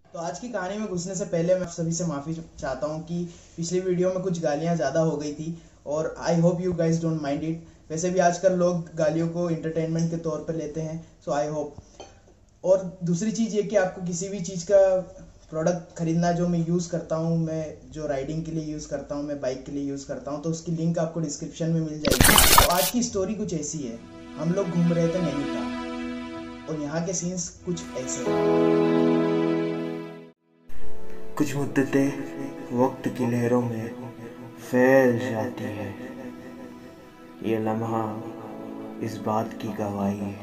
तो आज की कहानी में घुसने से पहले मैं सभी से माफ़ी चाहता हूँ कि पिछली वीडियो में कुछ गालियाँ ज़्यादा हो गई थी और I hope you guys don't mind it. वैसे भी आजकल लोग गालियों को इंटरटेनमेंट के तौर पर लेते हैं, सो आई होप। और दूसरी चीज़ ये कि आपको किसी भी चीज़ का प्रोडक्ट खरीदना जो मैं यूज़ करता हूँ, मैं जो राइडिंग के लिए यूज़ करता हूँ, मैं बाइक के लिए यूज़ करता हूँ, तो उसकी लिंक आपको डिस्क्रिप्शन में मिल जाएगी। तो आज की स्टोरी कुछ ऐसी है। हम लोग घूम रहे थे नैनीताल और यहाँ के सीन्स कुछ ऐसे हैं। कुछ मुद्दतें वक्त की लहरों में फैल जाती है, ये लम्हा इस बात की गवाही है।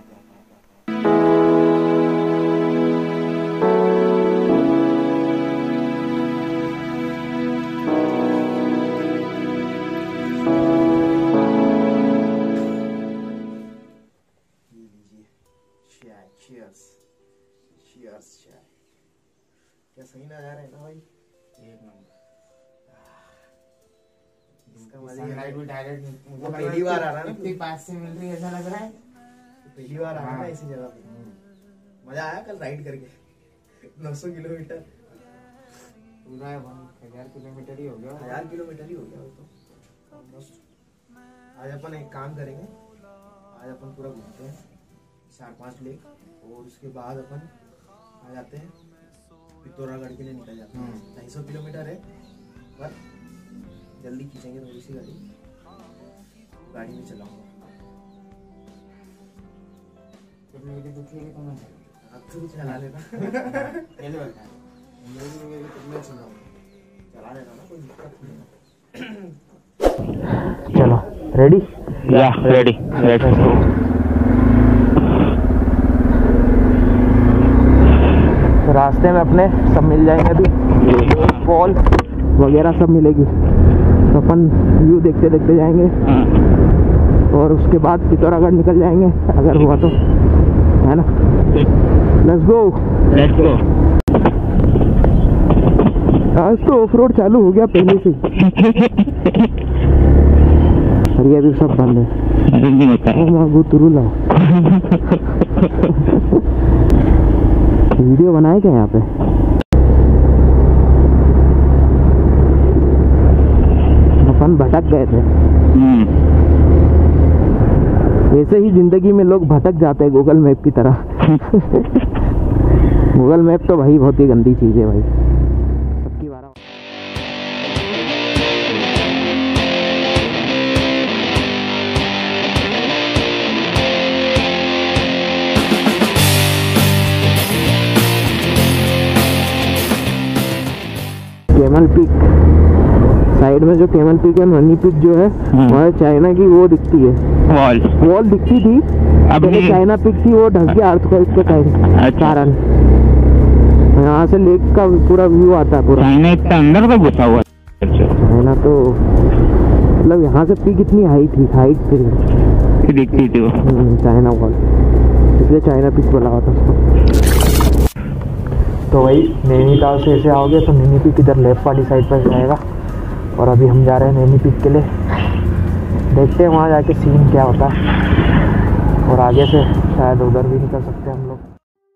क्या सही ना जा रहा है ना भाई? एक नंबर। इसका सनलाइट भी डायरेक्ट वो पहली बार आ रहा है ना, इतनी पास से मिल रही है, ऐसा लग रहा है पहली बार आ रहा है ना ऐसी जगह पे। मजा आया कल राइड करके 900 किलोमीटर, पूरा 1000 किलोमीटर ही हो गया। 1000 किलोमीटर ही हो गया वो तो ऑलमोस्ट। आज अपन एक काम करेंगे, आज अपन पूरा घूमते हैं 4-5 लेक और उसके बाद अपन आ जाते हैं पिथौरागढ़ के लिए निकल जाते हैं। 250 किलोमीटर है, पर जल्दी खींचेंगे थोड़ी सी गाड़ी में चलाऊंगा। मेरी दुखी है कौन है? अब तो चला लेना पहले बता मेरी कितना चला लेना ना, कोई दिक्कत नहीं। चलो रेडी? या रेडी। रास्ते में अपने सब मिल जाएंगे, अभी वॉल वगैरह सब मिलेगी, तो अपन व्यू देखते देखते जाएंगे और उसके बाद पिथौरागढ़ निकल जाएंगे अगर हुआ तो, है ना? Let's go. आज तो ऑफ रोड चालू हो गया पहले से, और ये भी सब बंद है। वीडियो बनाए क्या यहाँ पे? अपन भटक गए थे। ऐसे ही जिंदगी में लोग भटक जाते हैं गूगल मैप की तरह। गूगल मैप तो भाई बहुत ही गंदी चीज है भाई, सबकी बार। कैमल पीक साइड में जो कैमल पीक है, नैनी पीक जो है वहाँ चाइना की वो दिखती है, वॉल दिखती थी। अब चाइना पीक थी, वो ढक गया अर्थक्वेक के कारण। यहाँ से लेक का पूरा व्यू आता है पूरा। चाइना इतना अंदर तो घुसा हुआ है। चाइना तो मतलब यहाँ से पीक इतनी हाइट थी दिखती थी वो चाइना वॉल, इसलिए चाइना पीक बोला हुआ था उसको। तो वही नैनीताल से ऐसे आओगे तो नैनी पीक इधर लेफ्ट वाली साइड पर जाएगा, और अभी हम जा रहे हैं नैनी पीक के लिए। देखते हैं वहाँ जाके सीन क्या होता है, और आगे से शायद उधर भी निकल सकते हैं हम लोग।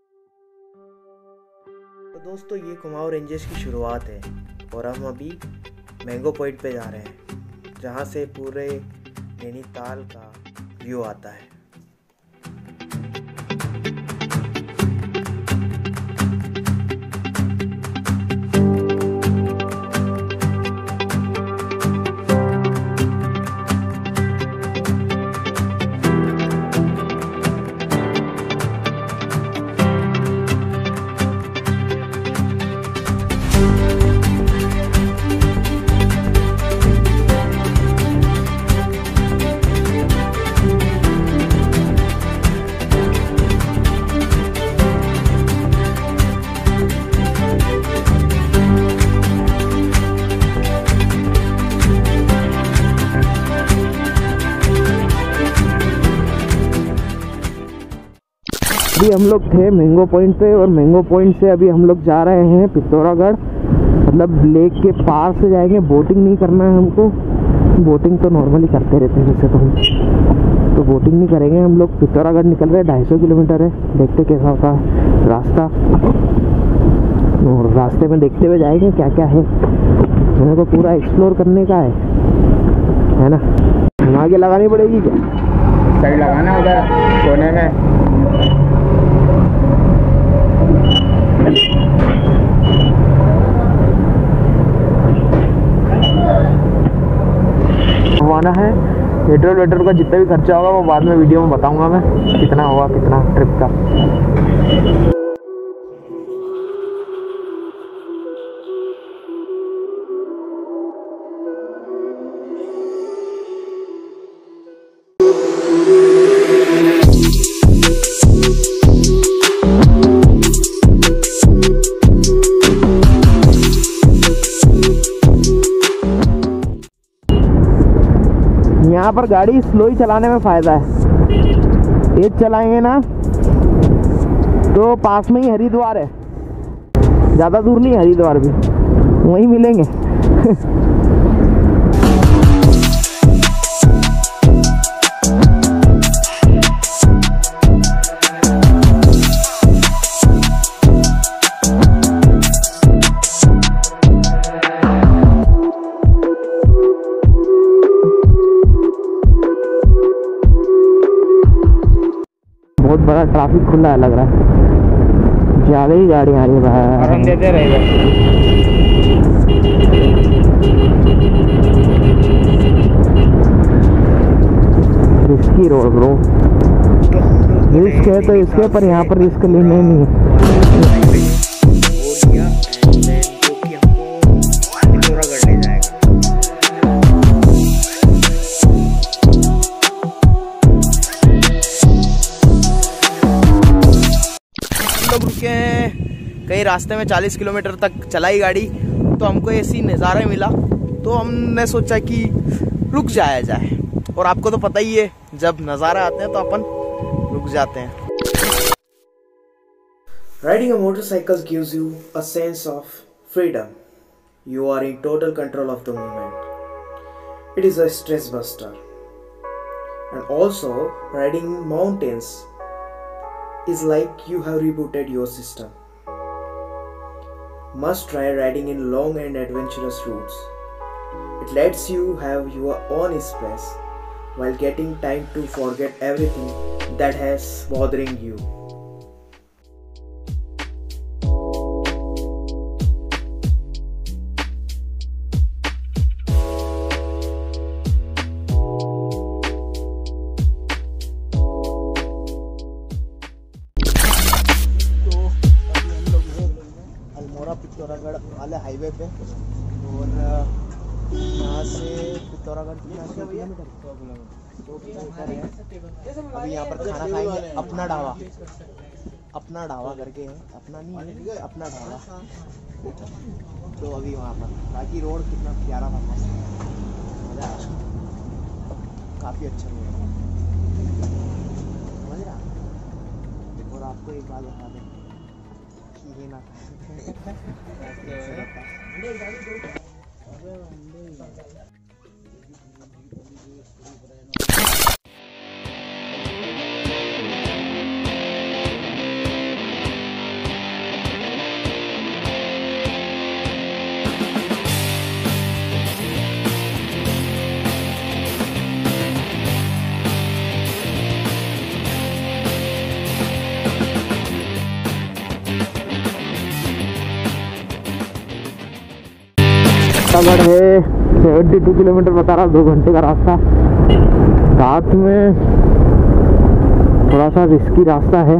तो दोस्तों ये कुमाऊं रेंजेस की शुरुआत है और हम अभी मैंगो पॉइंट पे जा रहे हैं, जहाँ से पूरे नैनीताल का व्यू आता है। अभी हम लोग थे मैंगो पॉइंट पे, और मैंगो पॉइंट से अभी हम लोग जा रहे हैं पिथौरागढ़। मतलब लेक के पार से जाएंगे, बोटिंग नहीं करना है हमको। बोटिंग तो नॉर्मली करते रहते हैं वैसे तो हम, तो बोटिंग नहीं करेंगे हम लोग। पिथौरागढ़ निकल रहे हैं, 250 किलोमीटर है, देखते कैसा होता है रास्ता। और रास्ते में देखते हुए जाएंगे क्या क्या है, मेरे को पूरा एक्सप्लोर करने का है ना। हम आगे लगानी पड़ेगी क्या? साइड लगाना उधर कोने में। आना है। पेट्रोल वेट्रोल का जितना भी खर्चा होगा वो बाद में वीडियो में बताऊंगा मैं, कितना हुआ कितना ट्रिप का। यहाँ पर गाड़ी स्लो ही चलाने में फ़ायदा है, तेज चलाएंगे ना तो पास में ही हरिद्वार है, ज़्यादा दूर नहीं हरिद्वार भी, वहीं मिलेंगे। बहुत बड़ा ट्रैफिक खुला है लग रहा है, ज़्यादा ही गाड़ी आ रही है भाई। हॉर्न देते रहेगा। रिस्की रोड ब्रो, रिस्क है तो इसके पर यहाँ पर रिस्क लेना ही नहीं है। लोग रुके हैं कहीं रास्ते में, 40 किलोमीटर तक चलाई गाड़ी, तो हमको ऐसी नज़ारा मिला तो हमने सोचा कि रुक जाया जाए। और आपको तो पता ही है जब नज़ारा आते हैं तो अपन रुक जाते हैं। Riding a motorcycle gives you a sense of freedom. You are in total control of the movement. It is a stress buster. And also riding mountains is like you have rebooted your system. Must try riding in long and adventurous routes. It lets you have your own space while getting time to forget everything that has bothering you. Pithoragarh वाले highway पे, और यहाँ से पिथौरागढ़ कितना kilometre, 2 kilometre है। अभी यहाँ पर खाना खाएंगे, अपना ढाबा करके है, अपना नहीं है अपना ढाबा। तो अभी वहाँ पर बाकी रोड कितना प्यारा था, मज़ा आया, काफ़ी अच्छा रोड है, समझ रहा। और आपको एक बात बता दें, ये ना पिथौरागढ़ है 72 किलोमीटर बता रहा, 2 घंटे का रास्ता। रात में थोड़ा सा रिस्की रास्ता है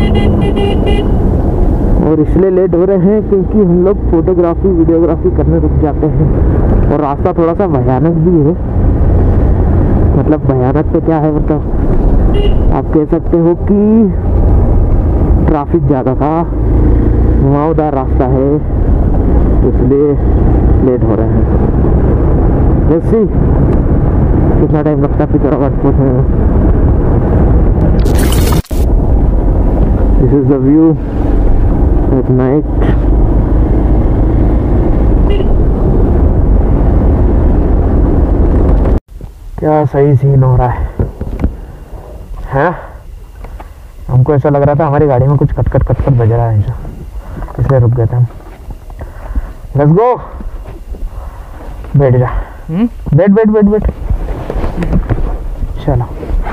और इसलिए लेट हो रहे हैं क्योंकि हम लोग फोटोग्राफी वीडियोग्राफी करने रुक जाते हैं। और रास्ता थोड़ा सा भयानक भी है, मतलब भयानक तो क्या है, मतलब आप कह सकते हो कि ट्रैफिक ज़्यादा था, घुमावदार रास्ता है, इसलिए लेट हो रहे हैं। जैसे कितना टाइम लगता है पिथौरागढ़ पहुंचने में। This is the view at night. क्या सही सीन हो रहा है? हमको ऐसा लग रहा था हमारी गाड़ी में कुछ कट कट बज रहा है, इसलिए रुक गए थे हम। Let's go. बैठ जा। बैठ बैठ बैठ बैठ। चलो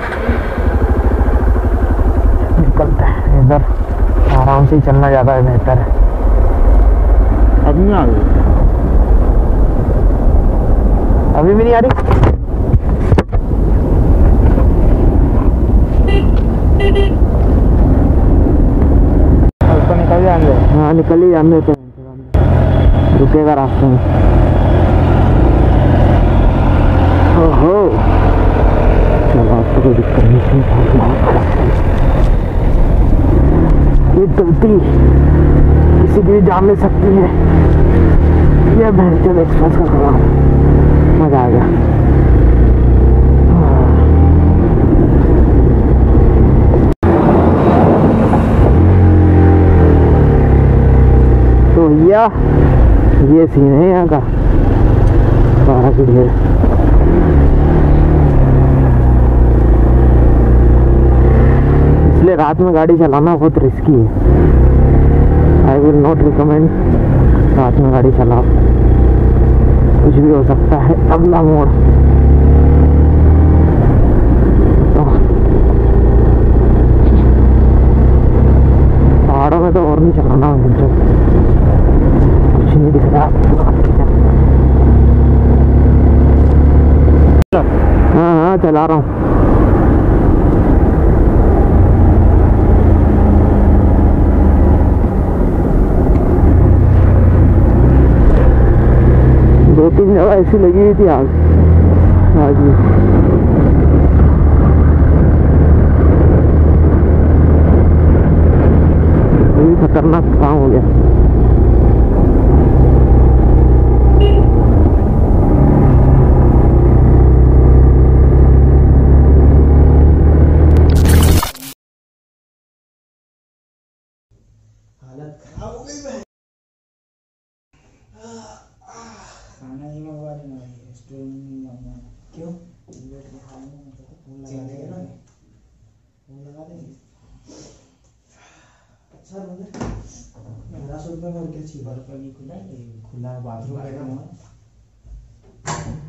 निकलते हैं इधर। आराम से ही चलना ज़्यादा बेहतर है। अभी नहीं आ गई। अभी भी नहीं आ रही। तो निकल जाएंगे। हाँ निकल ही जाने देते हैं, रुकेगा रास्ते में। ओहो चलो अब तो कोई दिक्कत नहीं है। ये गलती किसी की भी जान ले सकती है। ये भैंचोद एक्सप्रेस का काम, मजा आ गया। तो भैया ये सीन है यहाँ का, 12 की ढेर। इसलिए रात में गाड़ी चलाना बहुत रिस्की है। आई विल नॉट रिकमेंड रात में गाड़ी चलाओ, कुछ भी हो सकता है। अगला मोड़ पहाड़ों में तो और नहीं चलाना, कुछ नहीं दिख रहा। हाँ हाँ चला रहा हूँ। दो तीन जगह ऐसी लगी हुई थी आग भी। ये खतरनाक काम हो गया। हालत खराब हो गई भाई। खाना ही मंगवा देना भाई, रेस्टोरेंट में मंगवाना। क्यों? वेट के खाने में तो फोन लगा चेंज देंगे। करेंगे? फोन लगा देंगे। अच्छा रोले 1100 रुपये में और क्या चाहिए? पर खुला है, बाथरूम बाथरूम का है।